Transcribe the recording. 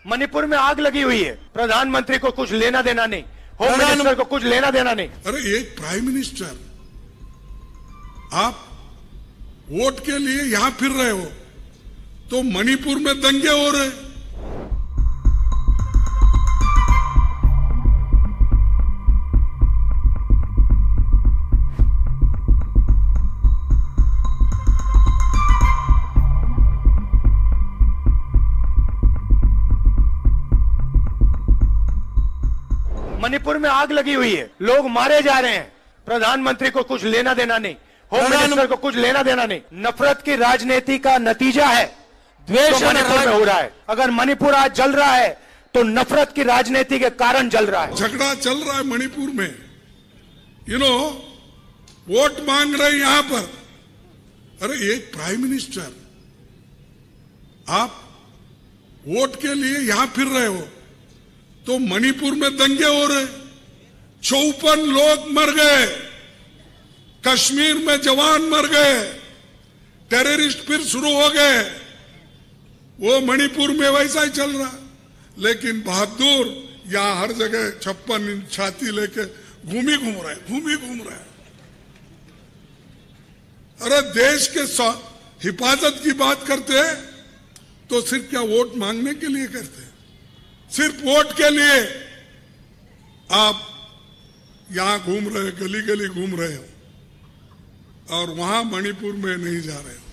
मणिपुर में आग लगी हुई है, प्रधानमंत्री को कुछ लेना देना नहीं, होम मिनिस्टर को कुछ लेना देना नहीं। अरे एक प्राइम मिनिस्टर, आप वोट के लिए यहां फिर रहे हो तो मणिपुर में दंगे हो रहे। मणिपुर में आग लगी हुई है, लोग मारे जा रहे हैं, प्रधानमंत्री को कुछ लेना देना नहीं, होम मिनिस्टर को कुछ लेना देना नहीं। नफरत की राजनीति का नतीजा है द्वेष मणिपुर में हो रहा है। अगर मणिपुर आज जल रहा है तो नफरत की राजनीति के कारण जल रहा है। झगड़ा चल रहा है मणिपुर में, वोट मांग रहे यहां पर। अरे एक प्राइम मिनिस्टर, आप वोट के लिए यहां फिर रहे हो तो मणिपुर में दंगे हो रहे। 54 लोग मर गए, कश्मीर में जवान मर गए, टेररिस्ट फिर शुरू हो गए। वो मणिपुर में वैसा ही चल रहा। लेकिन बहादुर यहां हर जगह 56 इंच छाती लेके घूम रहे। अरे देश के हिफाजत की बात करते हैं तो सिर्फ क्या वोट मांगने के लिए करते हैं? सिर्फ वोट के लिए आप यहां घूम रहे, गली गली घूम रहे हो और वहां मणिपुर में नहीं जा रहे हो।